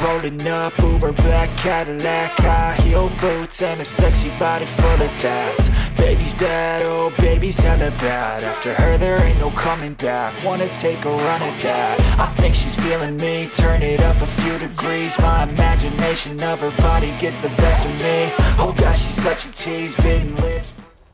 rolling up, Uber black Cadillac, high heel boots and a sexy body full of tats. Baby's bad, oh baby's hella bad. After her there ain't no coming back. Wanna take a run at that. I think she's feeling me, turn it up a few degrees. My imagination of her body gets the best of me. Oh gosh, she's such a tease, bitten lips.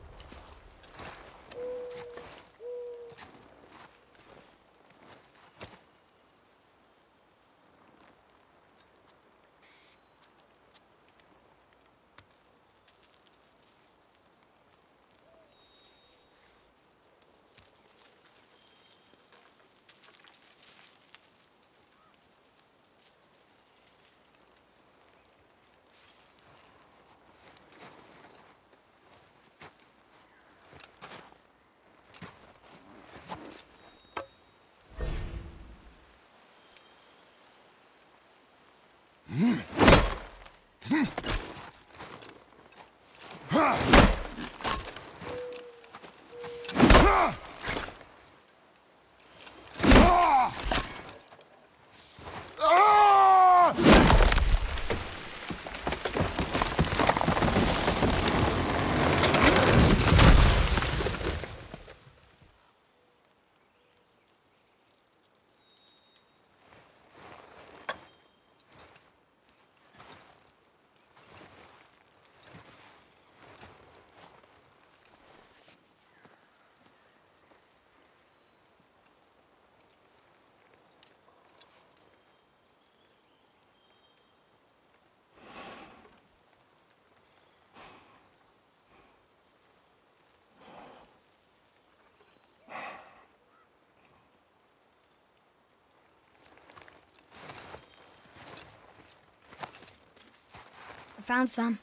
I found some.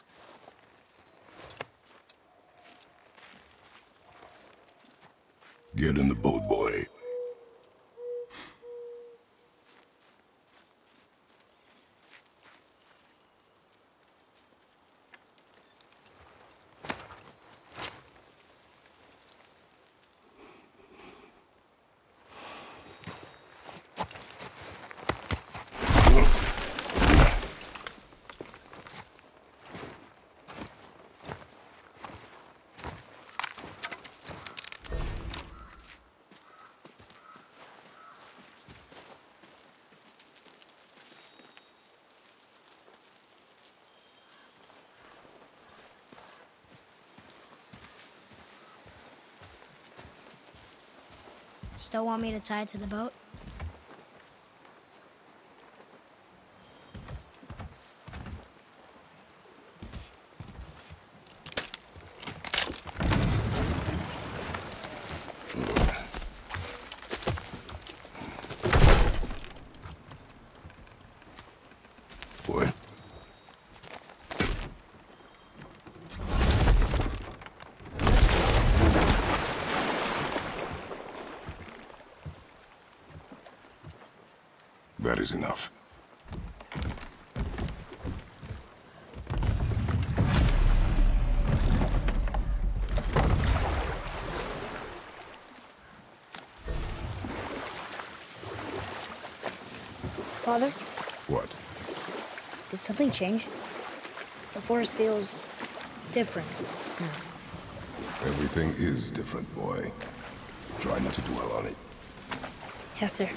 Get in the boat, boy. Still want me to tie it to the boat? Boy. That is enough. Father, What? did something change? The forest feels different now. Everything is different, boy. Try not to dwell on it. Yes, sir.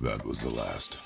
That was the last.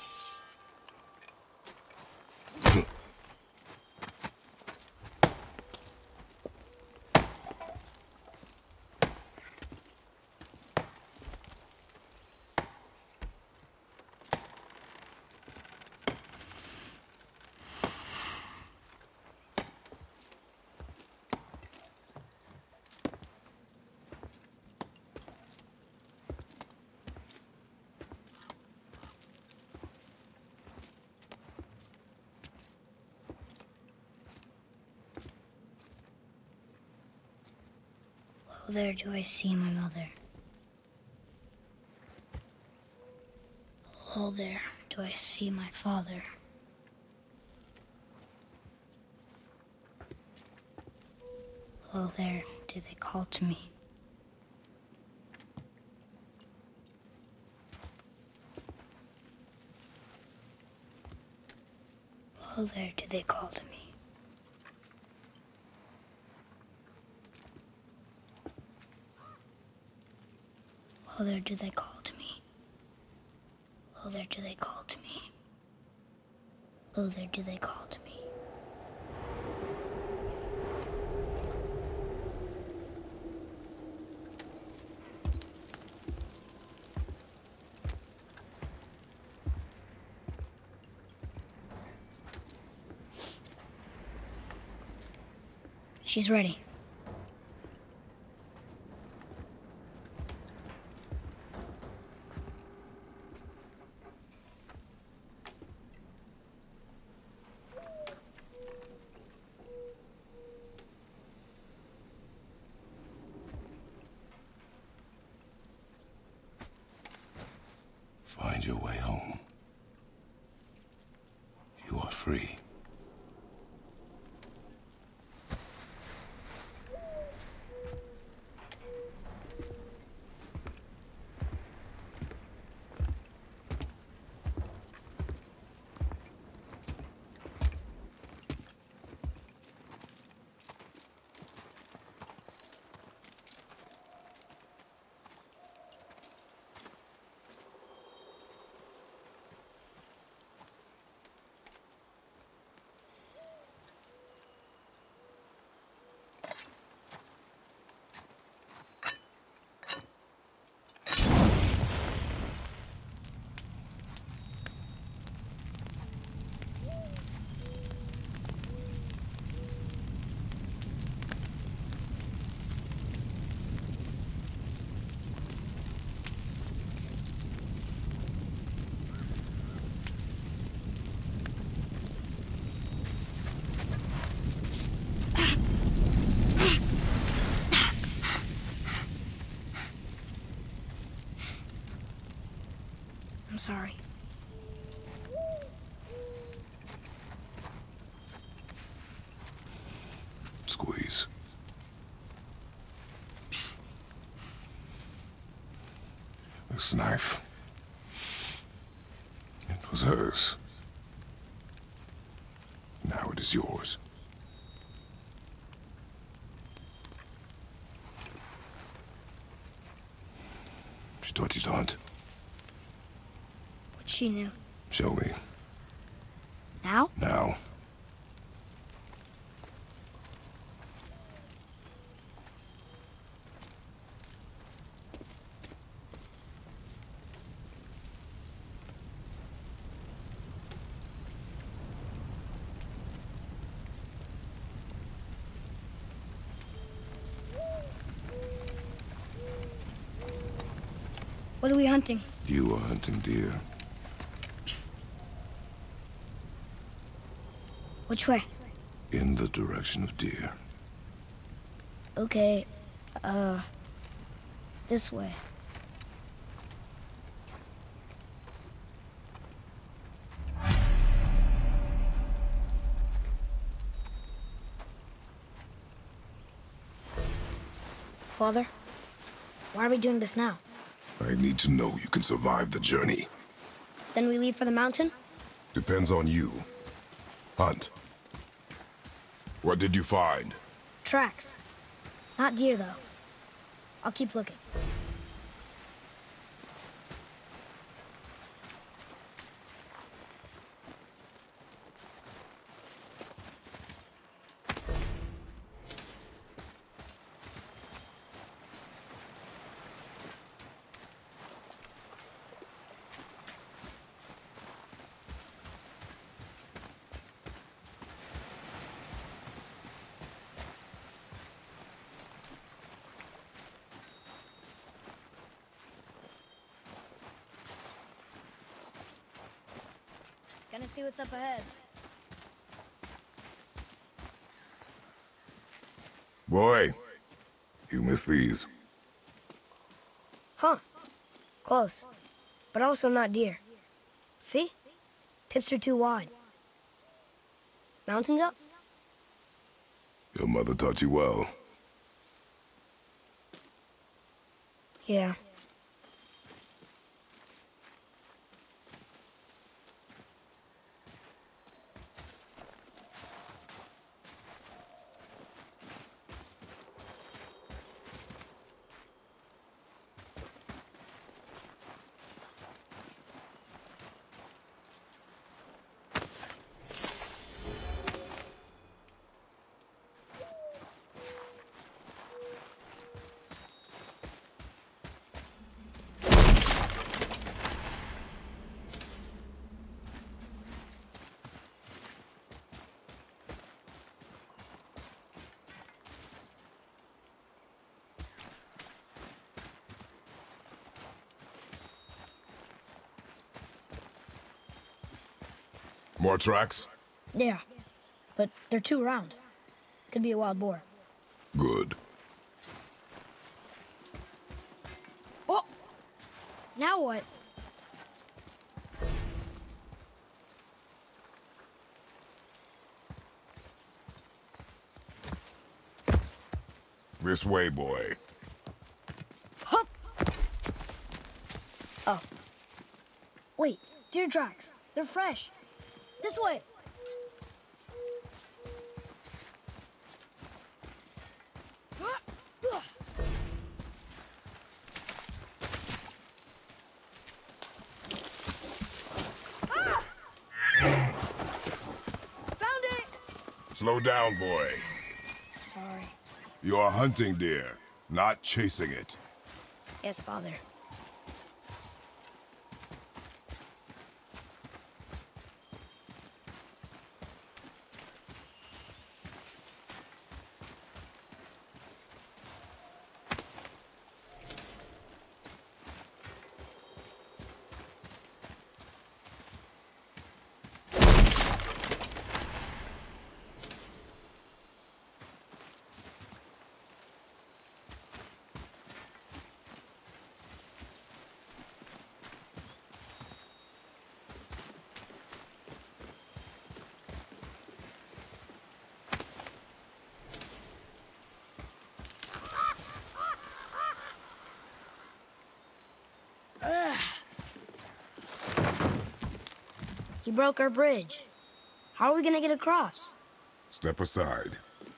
Oh, there do I see my mother. Oh, there do I see my father. Oh, there do they call to me. Oh, there do they call to me. Oh, there do they call to me. Oh, there do they call to me. Oh, there do they call to me. She's ready. Find your way home. You are free. I'm sorry. Squeeze. This knife. It was hers. Now it is yours. She taught you to hunt. What she knew. Show me. Now? Now. What are we hunting? You are hunting deer. Which way? In the direction of deer. Okay, this way. Father, why are we doing this now? I need to know you can survive the journey. Then we leave for the mountain? Depends on you. Hunt. What did you find? Tracks. Not deer, though. I'll keep looking. Gonna see what's up ahead. Boy, you missed these. Huh. Close. But also not deer. See? Tips are too wide. Mountain goat? Your mother taught you well. Yeah. More tracks? Yeah. But they're too round. Could be a wild boar. Good. Oh! Now what? This way, boy. Hup! Oh. Wait, deer tracks. They're fresh. This way. Found it! Slow down, boy. Sorry. You are hunting deer, not chasing it. Yes, Father. He broke our bridge. How are we gonna get across? Step aside.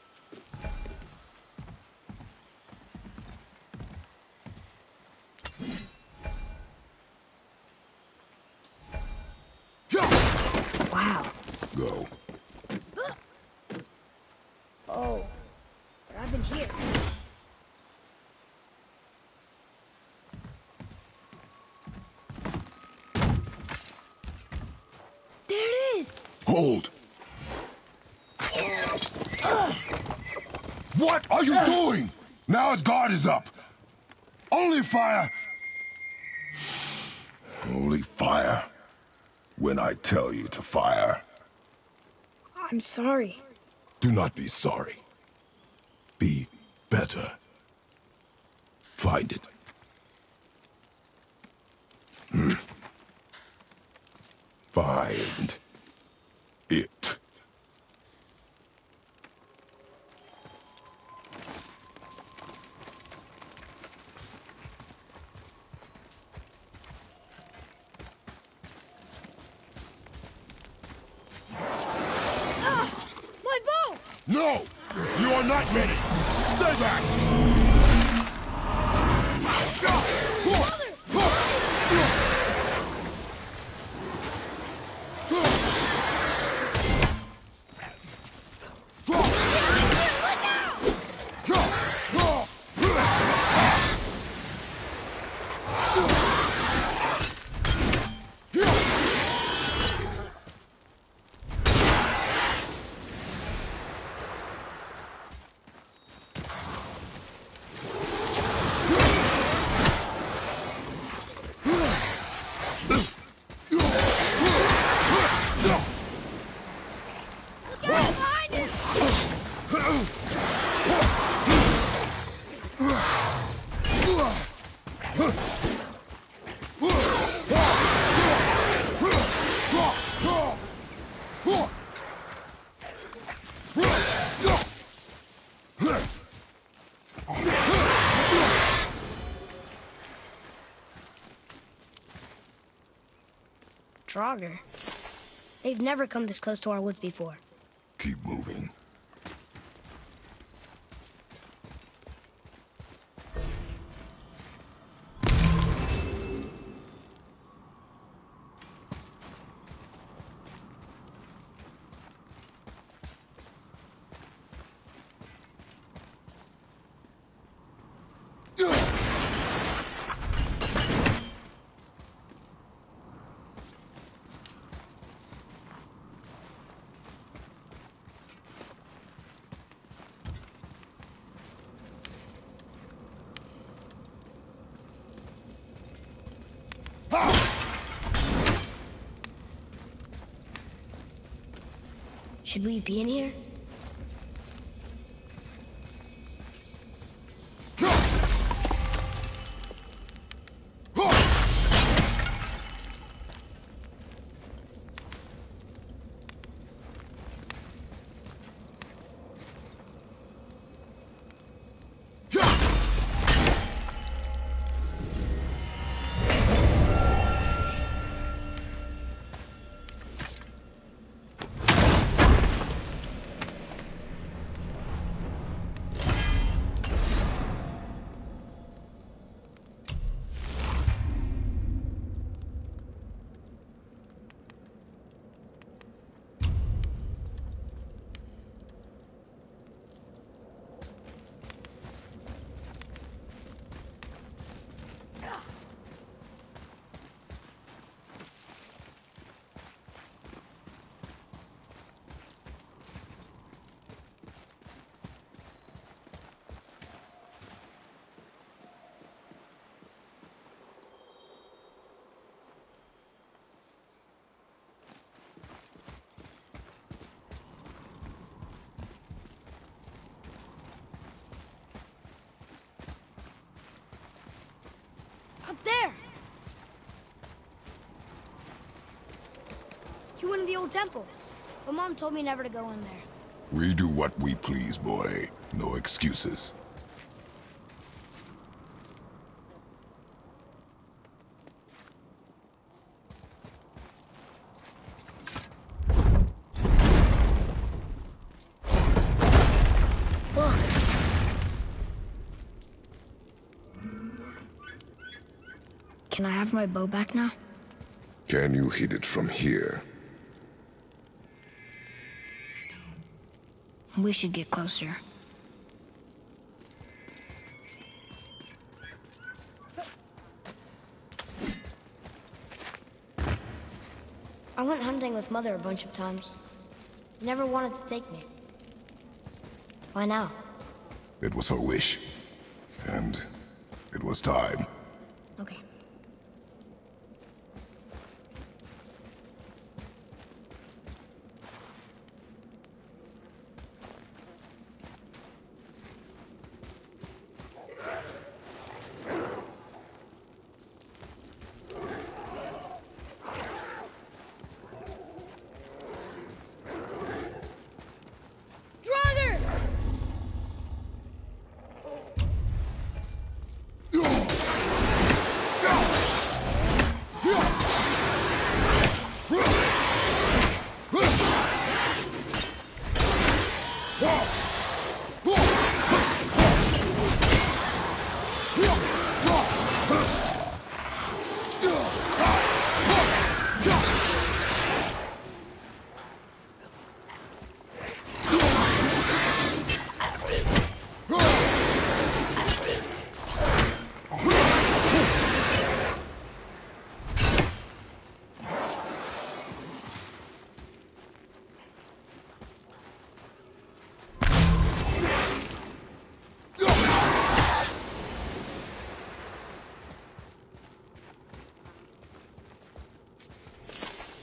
Wow. Go. Oh, what happened here? There it is! Hold! What are you doing? Now its guard is up. Only fire. Only fire. When I tell you to fire. I'm sorry. Do not be sorry. Be better. Find it. Find it. My bow! No! You are not ready! Stay back! Draugr. They've never come this close to our woods before. Keep moving. Should we be in here? Up there! You went in the old temple, but Mom told me never to go in there. We do what we please, boy. No excuses. Look! Can I have my bow back now? Can you hit it from here? We should get closer. I went hunting with Mother a bunch of times. Never wanted to take me. Why now? It was her wish. And it was time. Okay.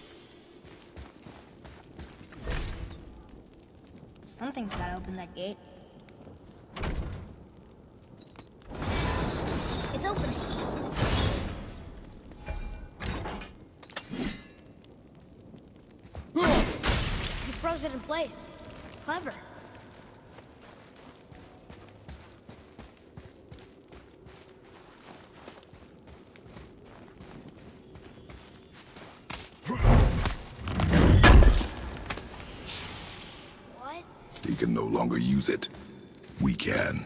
Something's gotta open that gate. froze it in place. Clever. What? He can no longer use it. We can.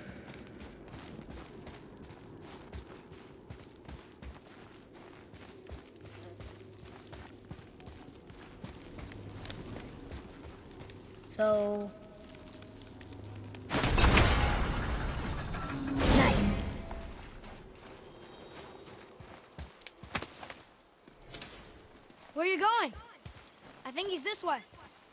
So... Nice. Where are you going? I think he's this way.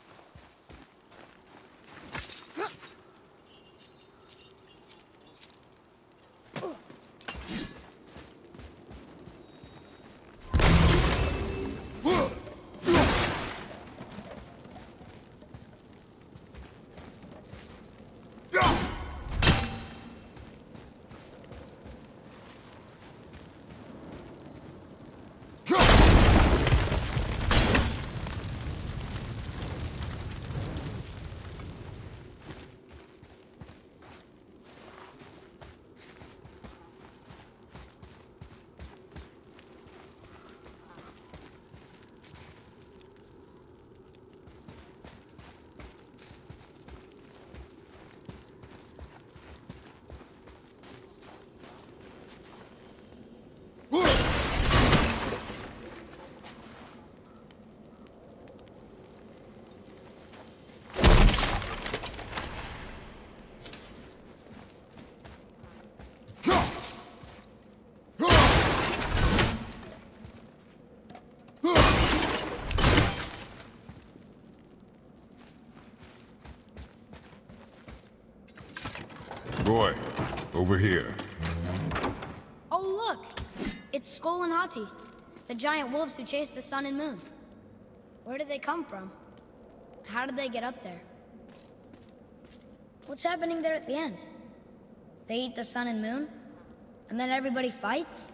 Boy, over here. Oh, look! It's Skull and Hati, the giant wolves who chase the sun and moon. Where did they come from? How did they get up there? What's happening there at the end? They eat the sun and moon? And then everybody fights?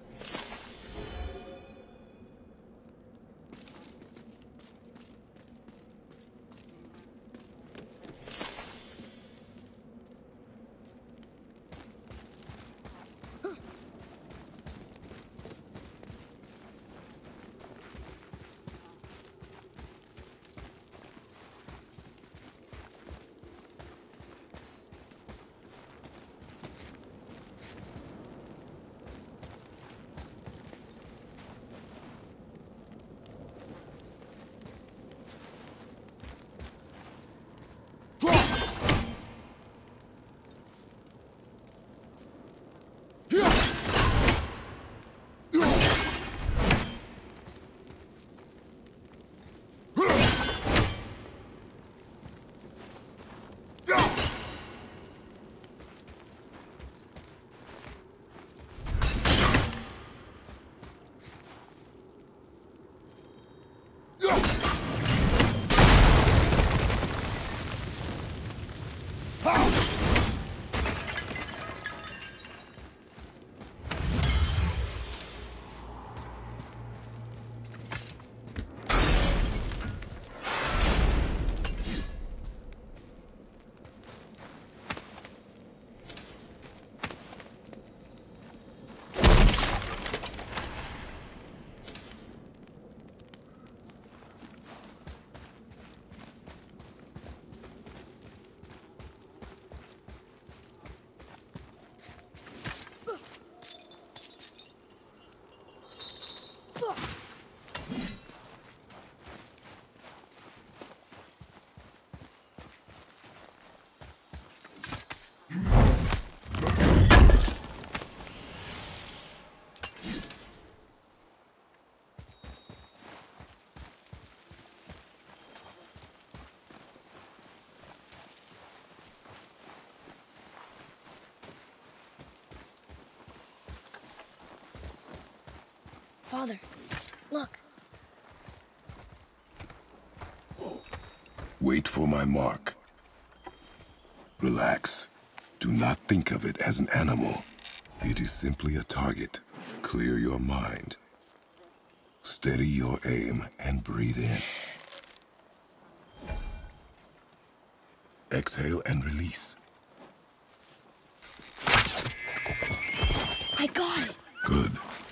Father, look. Wait for my mark. Relax. Do not think of it as an animal. It is simply a target. Clear your mind. Steady your aim and breathe in. exhale and release. I got it. Good.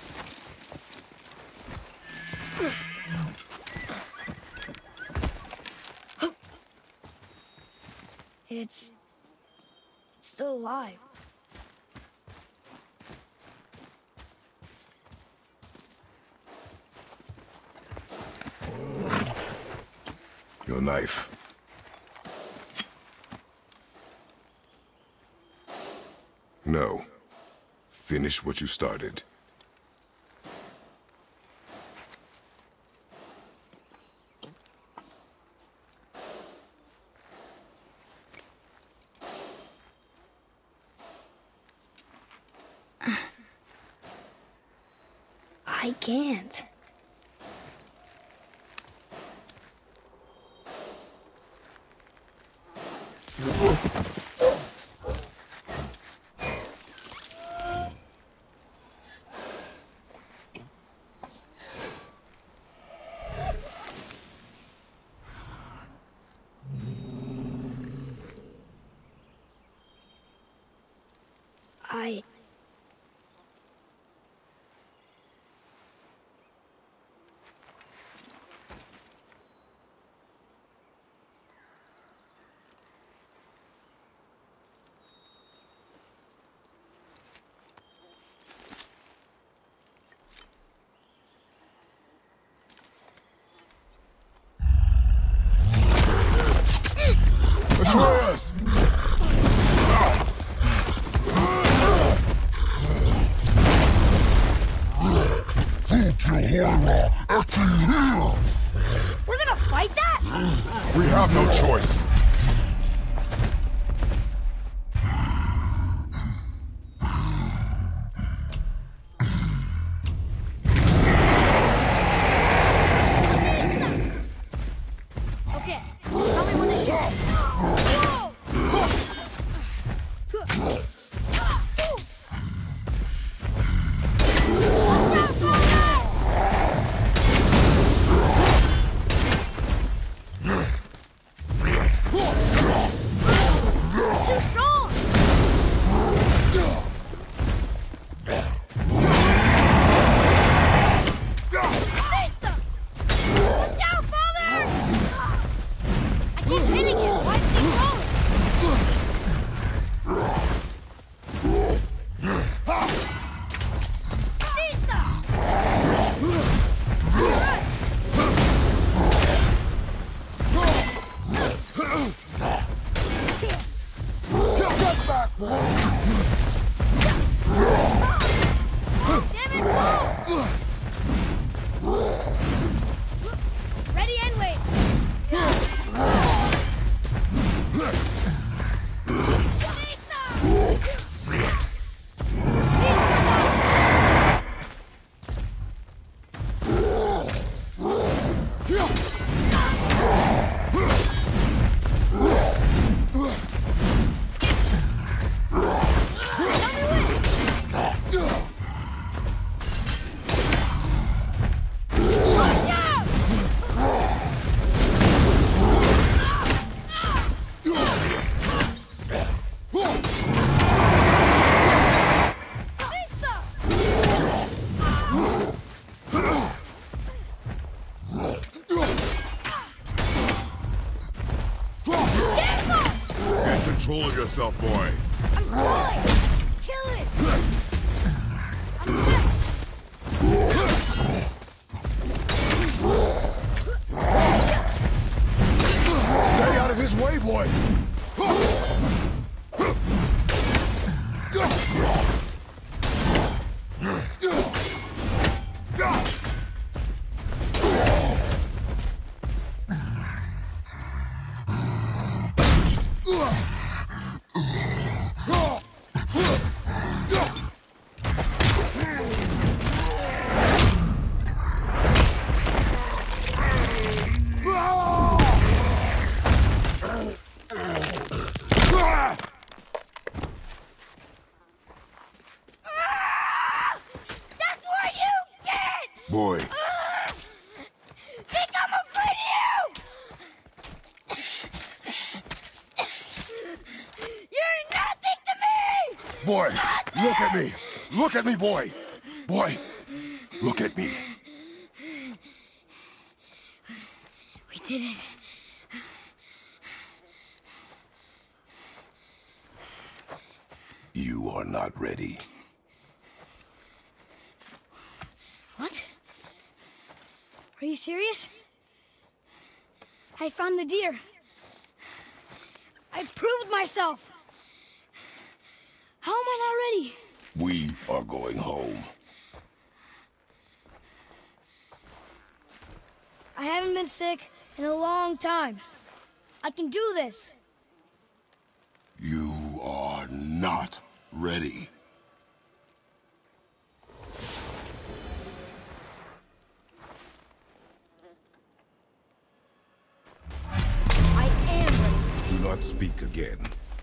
It's still alive. Your knife. No. Finish what you started. I can't. Atreus! We're gonna fight that? We have no choice. Okay, tell me when to shoot. Too strong! Vista! Watch out, father! I keep hitting it. Why keep rolling? Vista! Damn it, whoa! Ready and wait. Watch out! Vista! Get control of yourself, boy. I'm falling! Kill it! I'm set! Stay out of his way, boy. That's where you get! Boy, Think I'm afraid of you? Boy, look at me! Look at me, boy! Boy, look at me. We did it. You are not ready. What? Are you serious? I found the deer. I proved myself. How am I not ready? We are going home. I haven't been sick in a long time. I can do this. You are not ready. I am ready. Do not speak again.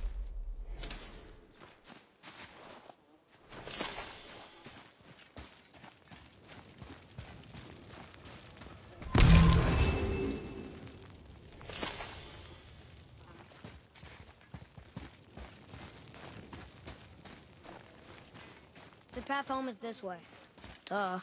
The path home is this way. Duh.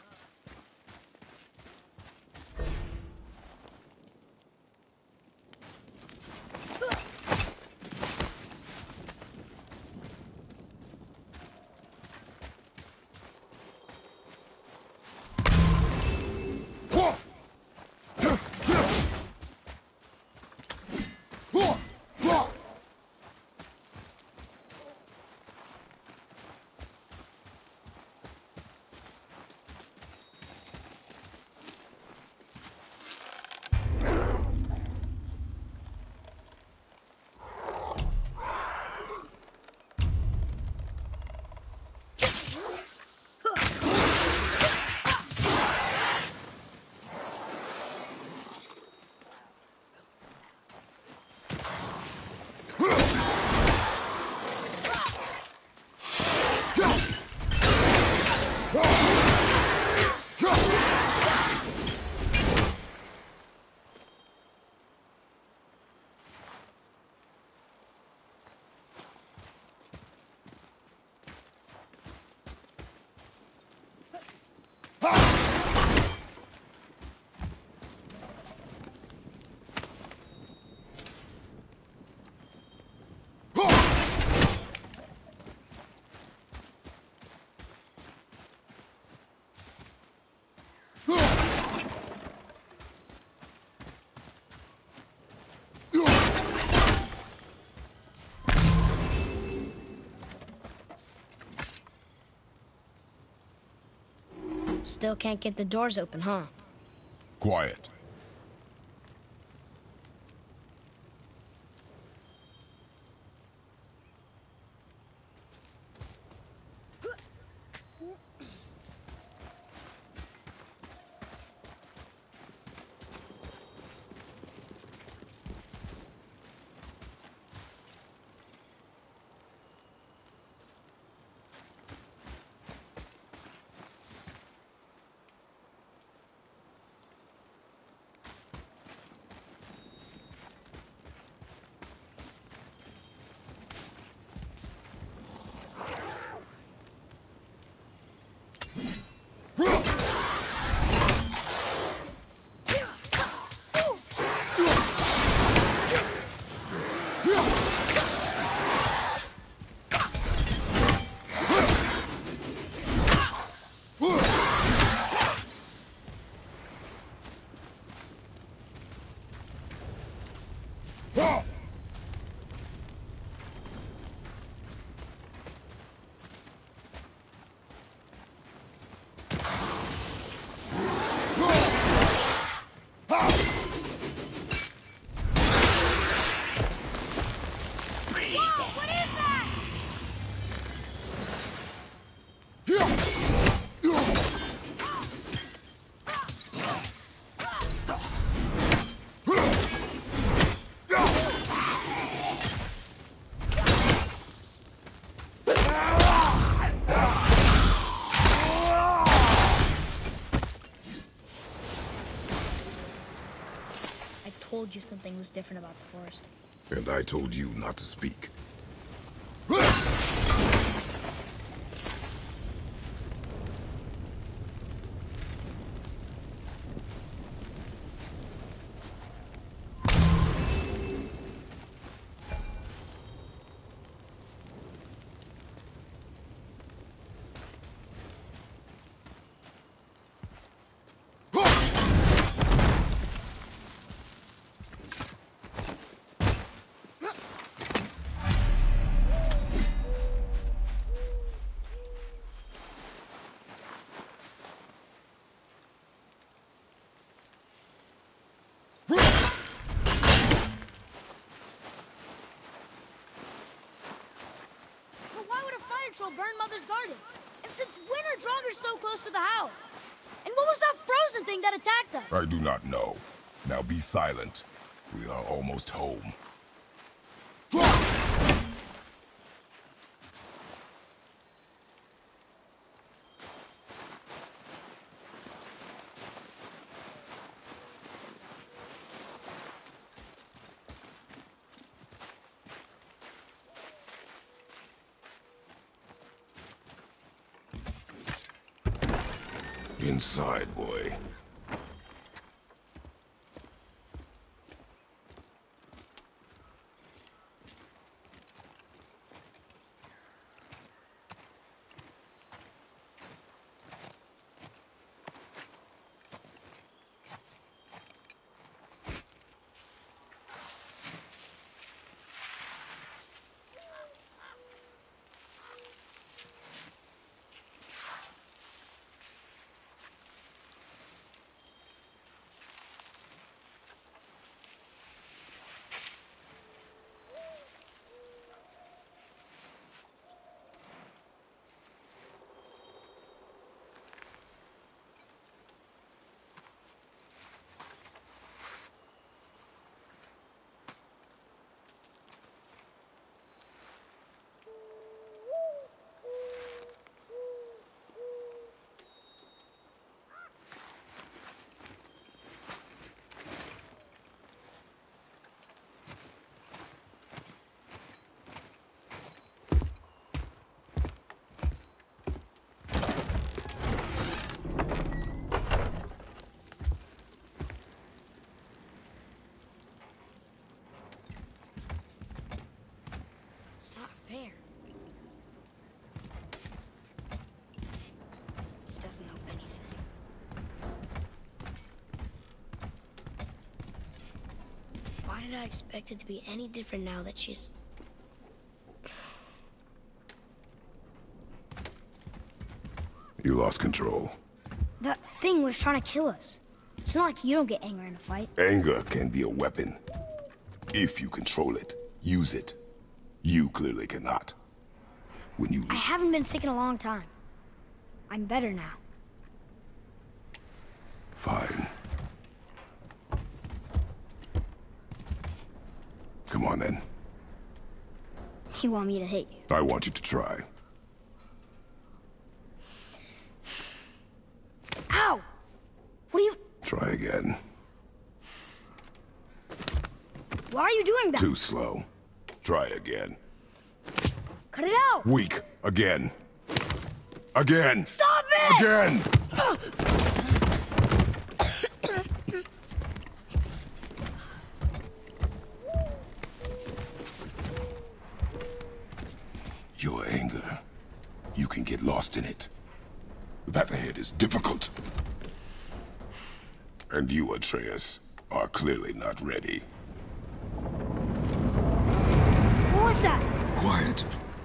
Still can't get the doors open, huh? Quiet. I told you something was different about the forest. And I told you not to speak. go burn Mother's garden. And since when are Draugrs so close to the house? And what was that frozen thing that attacked us? I do not know. Now be silent. We are almost home. Inside, boy. Fair. He doesn't know anything. Why did I expect it to be any different now that she's... You lost control. That thing was trying to kill us. It's not like you don't get angry in a fight. Anger can be a weapon. If you control it, use it. You clearly cannot. When you... I haven't been sick in a long time. I'm better now. Fine. Come on, then. You want me to hit you? I want you to try. Ow! What are you... Try again. Why are you doing that? Too slow. Try again. Cut it out! Weak. Again. Again! Stop it! Again! Your anger. You can get lost in it. The path ahead is difficult. And you, Atreus, are clearly not ready. What was that? Quiet.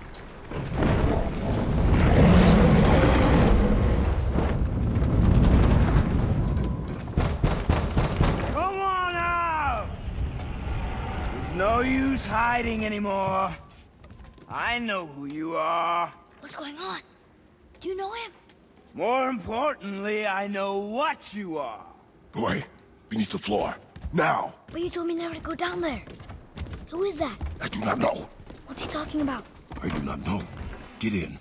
Come on out! There's no use hiding anymore. I know who you are. What's going on? Do you know him? More importantly, I know what you are. Boy, beneath the floor. Now! But you told me never to go down there. Who is that? I do not know. What's he talking about? I do not know. Get in.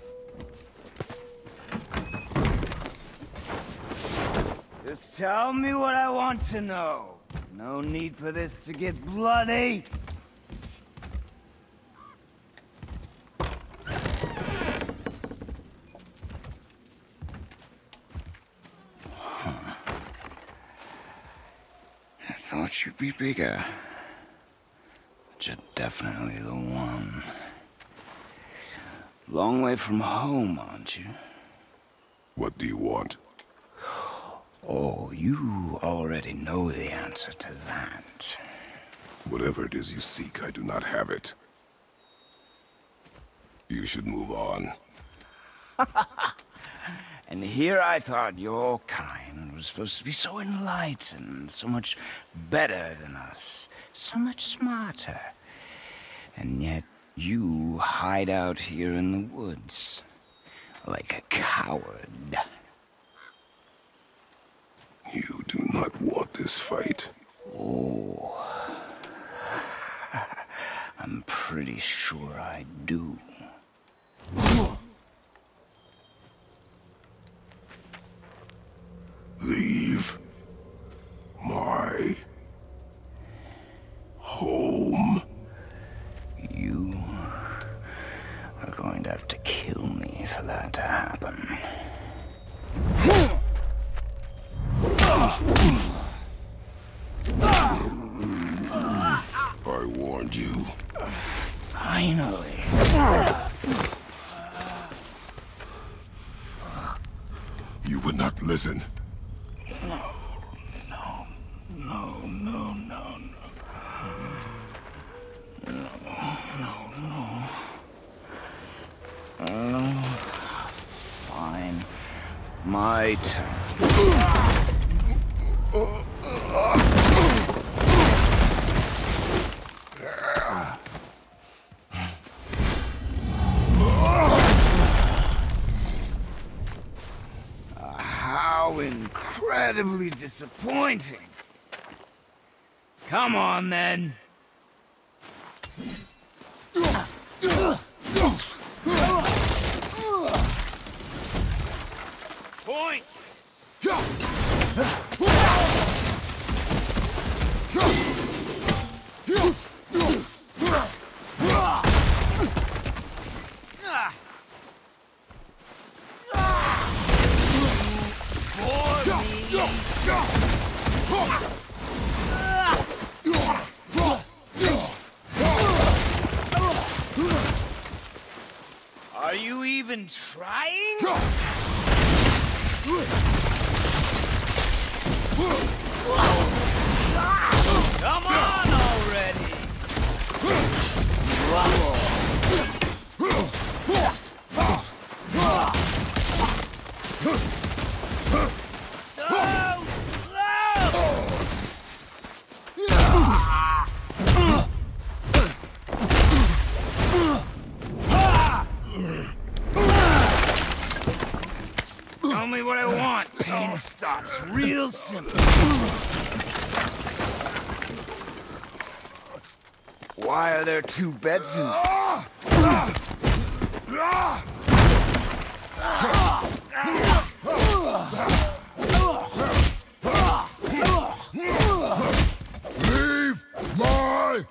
Just tell me what I want to know. No need for this to get bloody. I thought you'd be bigger. But you're definitely the one. Long way from home, aren't you? What do you want? Oh, you already know the answer to that. Whatever it is you seek, I do not have it. You should move on. And here I thought your kind was supposed to be so enlightened, so much better than us, so much smarter. And yet you hide out here in the woods. like a coward. You do not want this fight. Oh, I'm pretty sure I do. Leave my home. You are going to have to kill me for that to happen. I warned you. Finally. You would not listen. Fine. My turn. How incredibly disappointing. Come on, then. Are you even trying? Come on already! So tell me what I want. Pain stops real simple. Why are there two beds in Leave my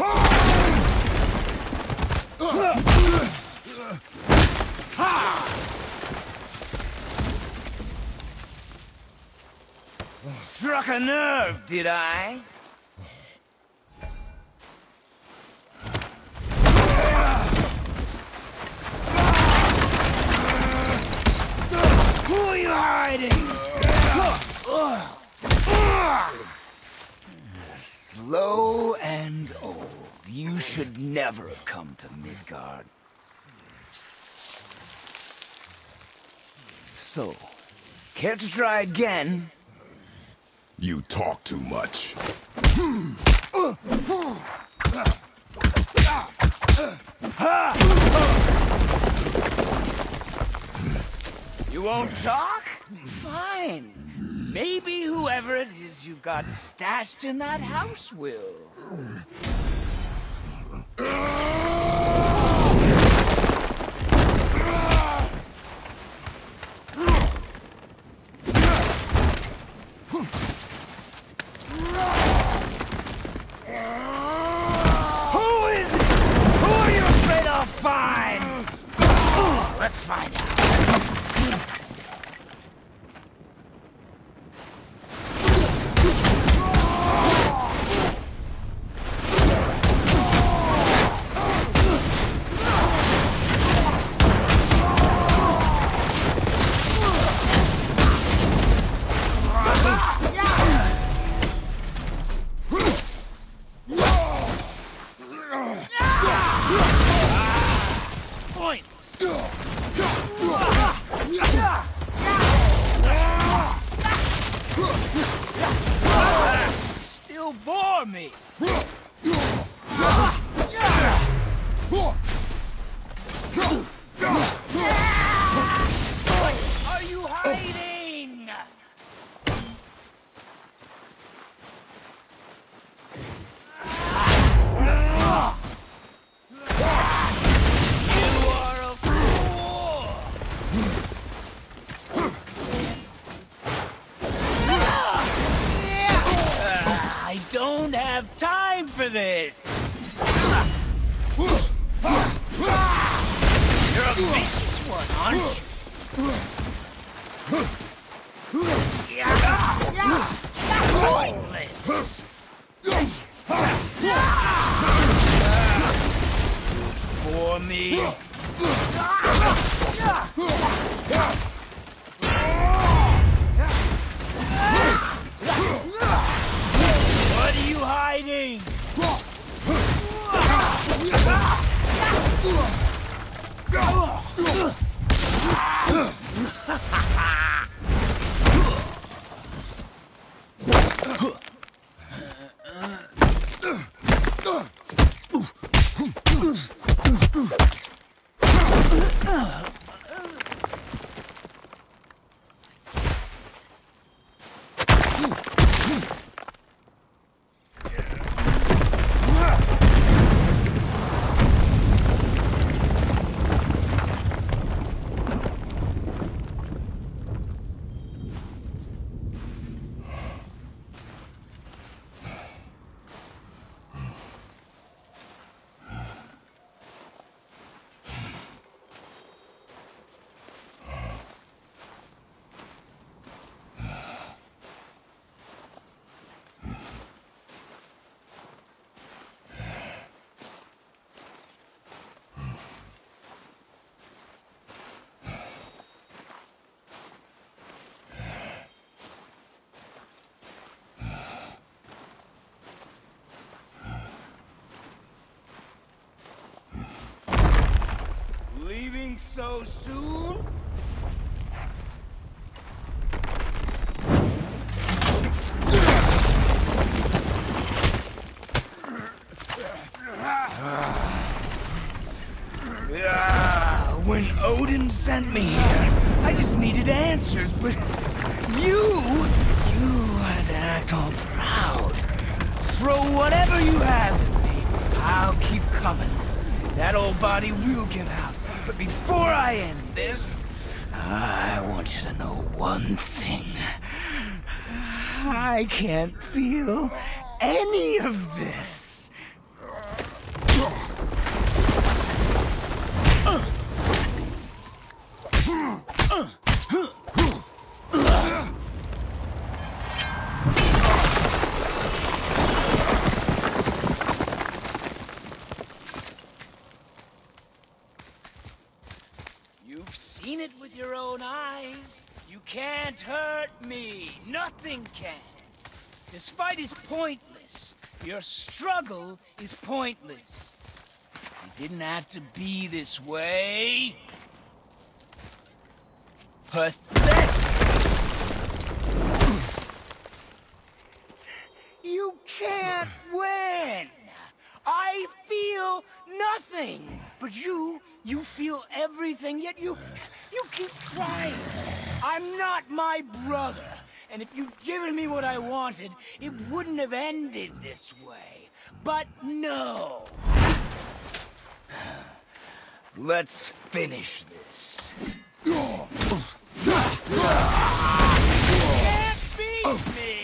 Struck a nerve, did I? Who are you hiding? Slow and old. You should never have come to Midgard. So, care to try again? You talk too much. You won't talk? Fine. Maybe whoever it is you've got stashed in that house will. Fine! Let's find out. Still bore me. for this! You're a vicious one, aren't you? For me. What are you hiding? Leaving so soon? When Odin sent me here, I just needed answers, but you had to act all proud. Throw whatever you have at me. I'll keep coming. That old body will give out. But before I end this, I want you to know one thing. I can't feel any of this. You've seen it with your own eyes. You can't hurt me. Nothing can. This fight is pointless. Your struggle is pointless. It didn't have to be this way. Pathetic! You can't win! I feel nothing! But you feel everything, yet you keep trying. I'm not my brother. And if you'd given me what I wanted, it wouldn't have ended this way. But no! Let's finish this. You can't beat me!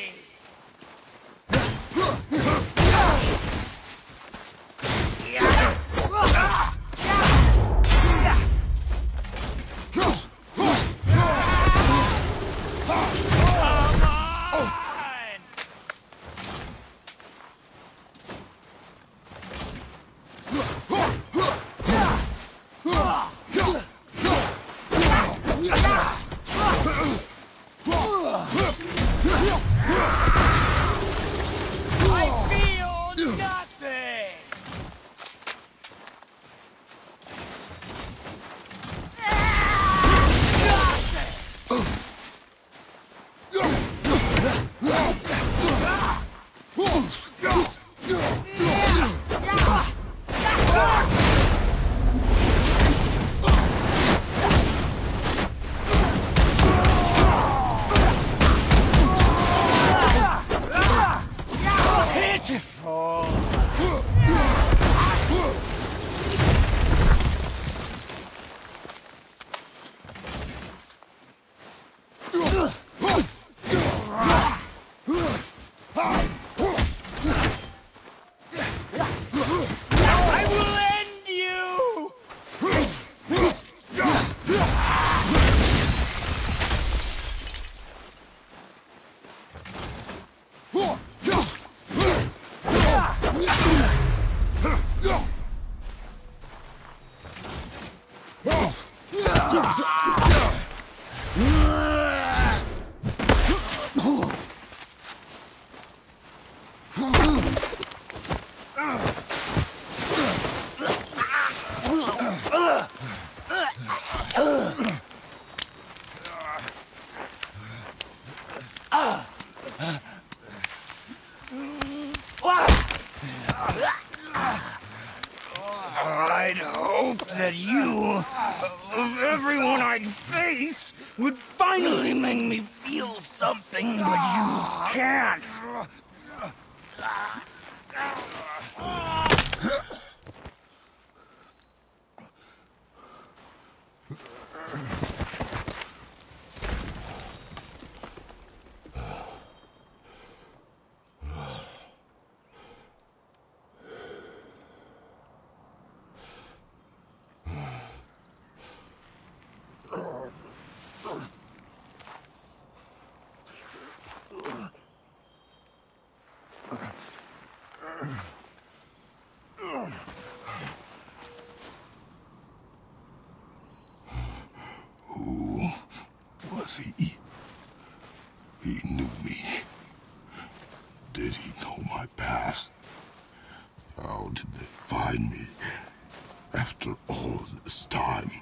I'd hope that you, of everyone I'd faced, would finally make me feel something, but you can't. Who was he? He knew me. Did he know my past? How did they find me after all this time?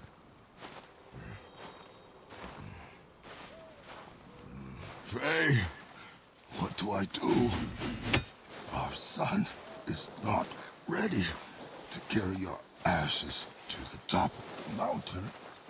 Faye, what do I do? Our son is not ready to carry your ashes to the top of the mountain.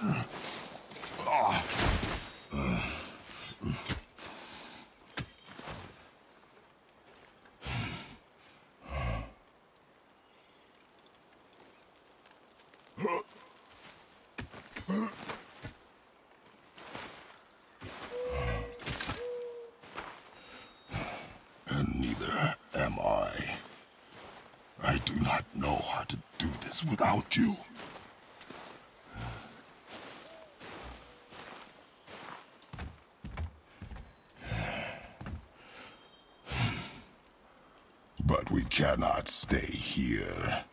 And neither am I. I do not know how to do this without you. But we cannot stay here.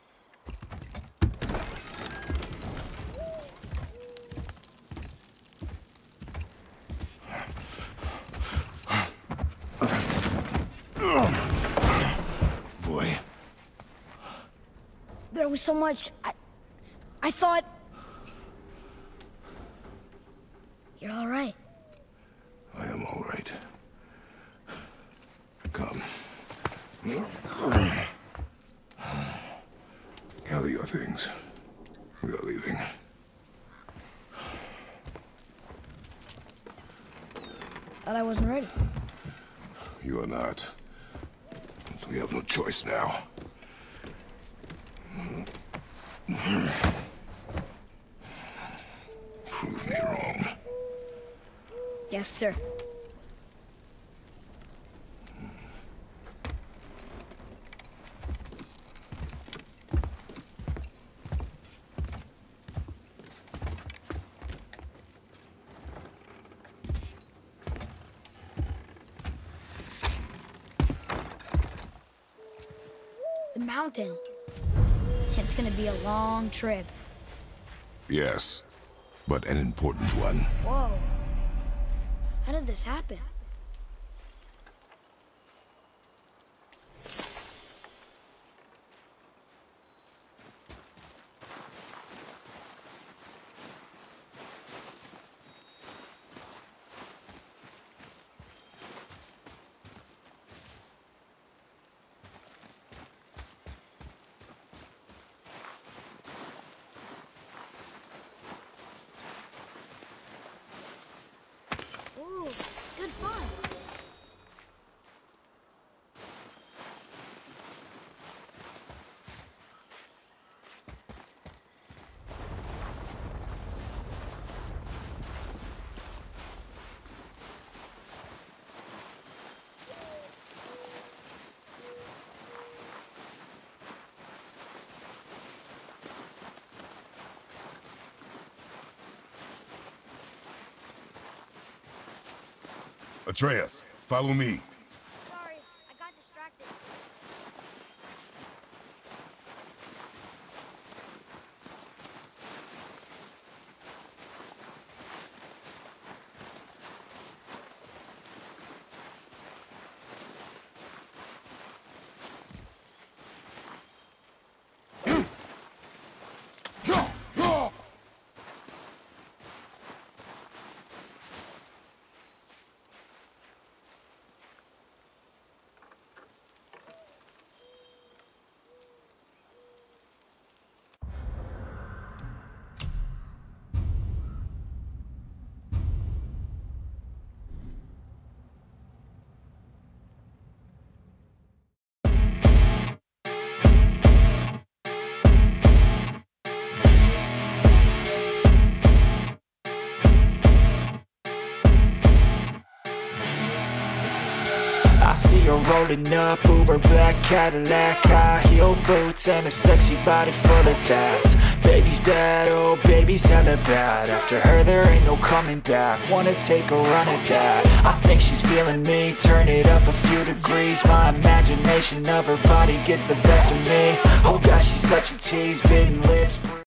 Boy. There was so much. I thought. You're all right. I am all right. Come. Gather your things. We are leaving. Thought I wasn't ready. You are not. We have no choice now. Prove me wrong. Yes, sir. The mountain. It's gonna be a long trip. Yes, but an important one. Whoa. How did this happen? Ooh, good fun. Atreus, follow me. Sorry, I got distracted. rolling up, Uber black Cadillac, high heel boots and a sexy body full of tats. Baby's bad, oh baby's hella bad. After her there ain't no coming back. Wanna take a run at that. I think she's feeling me, turn it up a few degrees. My imagination of her body gets the best of me. Oh gosh, she's such a tease, bitten lips.